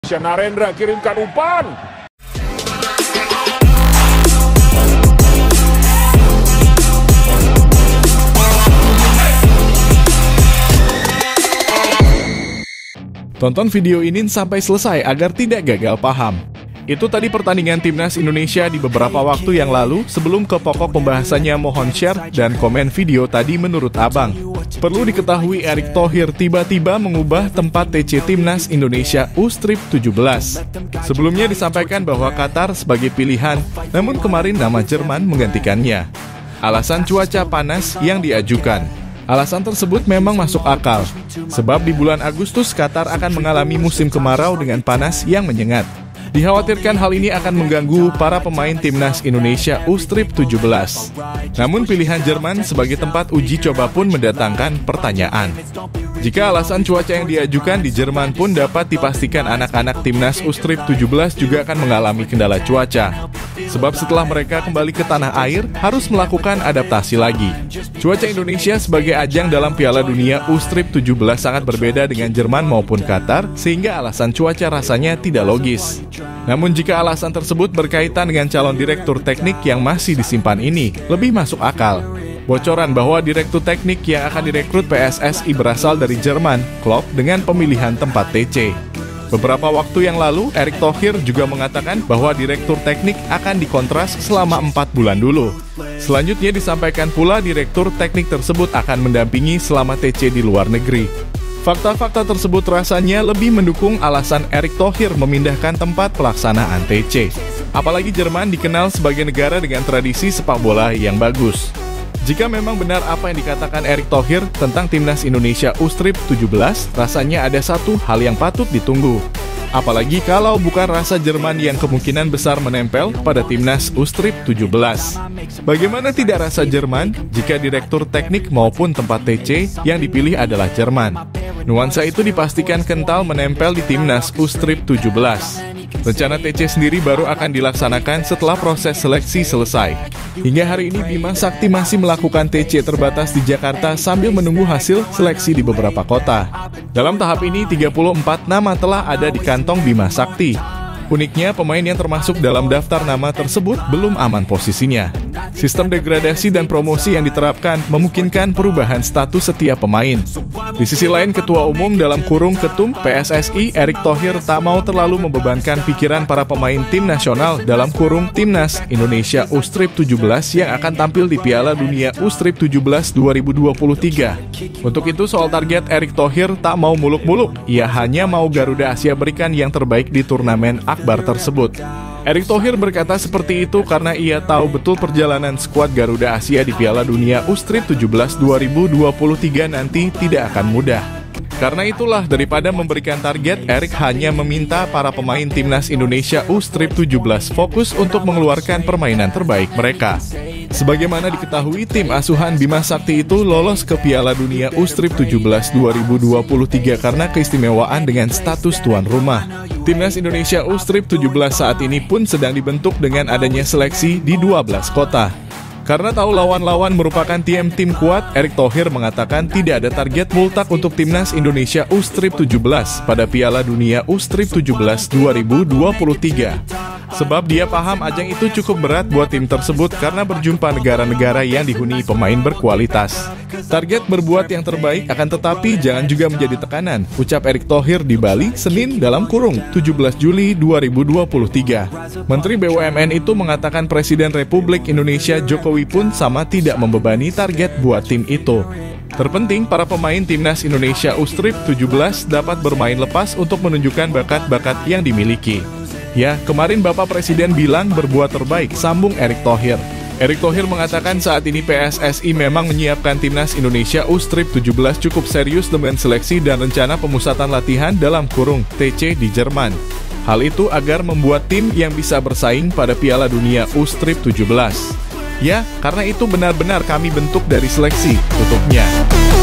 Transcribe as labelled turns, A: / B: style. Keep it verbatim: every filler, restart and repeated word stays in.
A: Narendra kirimkan umpan. Tonton video ini sampai selesai agar tidak gagal paham. Itu tadi pertandingan Timnas Indonesia di beberapa waktu yang lalu. Sebelum ke pokok pembahasannya, mohon share dan komen video tadi menurut Abang. Perlu diketahui Erick Thohir tiba-tiba mengubah tempat T C Timnas Indonesia U tujuh belas. Sebelumnya disampaikan bahwa Qatar sebagai pilihan, namun kemarin nama Jerman menggantikannya. Alasan cuaca panas yang diajukan. Alasan tersebut memang masuk akal, sebab di bulan Agustus Qatar akan mengalami musim kemarau dengan panas yang menyengat. Dikhawatirkan hal ini akan mengganggu para pemain Timnas Indonesia U tujuh belas. Namun pilihan Jerman sebagai tempat uji coba pun mendatangkan pertanyaan. Jika alasan cuaca yang diajukan di Jerman pun dapat dipastikan anak-anak Timnas U tujuh belas juga akan mengalami kendala cuaca. Sebab setelah mereka kembali ke tanah air, harus melakukan adaptasi lagi. Cuaca Indonesia sebagai ajang dalam Piala Dunia U tujuh belas sangat berbeda dengan Jerman maupun Qatar, sehingga alasan cuaca rasanya tidak logis. Namun jika alasan tersebut berkaitan dengan calon direktur teknik yang masih disimpan ini, lebih masuk akal. Bocoran bahwa direktur teknik yang akan direkrut P S S I berasal dari Jerman, Klopp, dengan pemilihan tempat T C. Beberapa waktu yang lalu, Erick Thohir juga mengatakan bahwa direktur teknik akan dikontras selama empat bulan dulu. Selanjutnya disampaikan pula direktur teknik tersebut akan mendampingi selama T C di luar negeri. Fakta-fakta tersebut rasanya lebih mendukung alasan Erick Thohir memindahkan tempat pelaksanaan T C. Apalagi Jerman dikenal sebagai negara dengan tradisi sepak bola yang bagus. Jika memang benar apa yang dikatakan Erick Thohir tentang Timnas Indonesia U tujuh belas, rasanya ada satu hal yang patut ditunggu. Apalagi kalau bukan rasa Jerman yang kemungkinan besar menempel pada Timnas U tujuh belas. Bagaimana tidak rasa Jerman jika direktur teknik maupun tempat T C yang dipilih adalah Jerman? Nuansa itu dipastikan kental menempel di Timnas U tujuh belas. Rencana T C sendiri baru akan dilaksanakan setelah proses seleksi selesai. Hingga hari ini Bima Sakti masih melakukan T C terbatas di Jakarta sambil menunggu hasil seleksi di beberapa kota. Dalam tahap ini tiga puluh empat nama telah ada di kantong Bima Sakti. Uniknya, pemain yang termasuk dalam daftar nama tersebut belum aman posisinya. Sistem degradasi dan promosi yang diterapkan memungkinkan perubahan status setiap pemain. Di sisi lain, Ketua Umum dalam kurung Ketum P S S I Erick Thohir tak mau terlalu membebankan pikiran para pemain tim nasional dalam kurung Timnas Indonesia U tujuh belas yang akan tampil di Piala Dunia U tujuh belas dua ribu dua puluh tiga. Untuk itu, soal target Erick Thohir tak mau muluk-muluk. Ia hanya mau Garuda Asia berikan yang terbaik di turnamen akbar tersebut. Erick Thohir berkata seperti itu karena ia tahu betul perjalanan skuad Garuda Asia di Piala Dunia U tujuh belas dua ribu dua puluh tiga nanti tidak akan mudah. Karena itulah, daripada memberikan target, Erick hanya meminta para pemain Timnas Indonesia U tujuh belas fokus untuk mengeluarkan permainan terbaik mereka. Sebagaimana diketahui, tim asuhan Bima Sakti itu lolos ke Piala Dunia U tujuh belas dua ribu dua puluh tiga karena keistimewaan dengan status tuan rumah. Timnas Indonesia U tujuh belas saat ini pun sedang dibentuk dengan adanya seleksi di dua belas kota. Karena tahu lawan-lawan merupakan tim-tim kuat, Erick Thohir mengatakan tidak ada target multak untuk Timnas Indonesia U tujuh belas pada Piala Dunia U tujuh belas dua ribu dua puluh tiga. Sebab dia paham ajang itu cukup berat buat tim tersebut karena berjumpa negara-negara yang dihuni pemain berkualitas. Target berbuat yang terbaik akan tetapi jangan juga menjadi tekanan, ucap Erick Thohir di Bali, Senin dalam kurung tujuh belas Juli dua ribu dua puluh tiga. Menteri B U M N itu mengatakan Presiden Republik Indonesia Jokowi pun sama tidak membebani target buat tim itu. Terpenting, para pemain Timnas Indonesia U tujuh belas dapat bermain lepas untuk menunjukkan bakat-bakat yang dimiliki. Ya, kemarin Bapak Presiden bilang berbuat terbaik, sambung Erick Thohir. Erick Thohir mengatakan saat ini P S S I memang menyiapkan Timnas Indonesia U tujuh belas cukup serius dengan seleksi dan rencana pemusatan latihan dalam kurung T C di Jerman. Hal itu agar membuat tim yang bisa bersaing pada Piala Dunia U tujuh belas. Ya, karena itu benar-benar kami bentuk dari seleksi, tutupnya.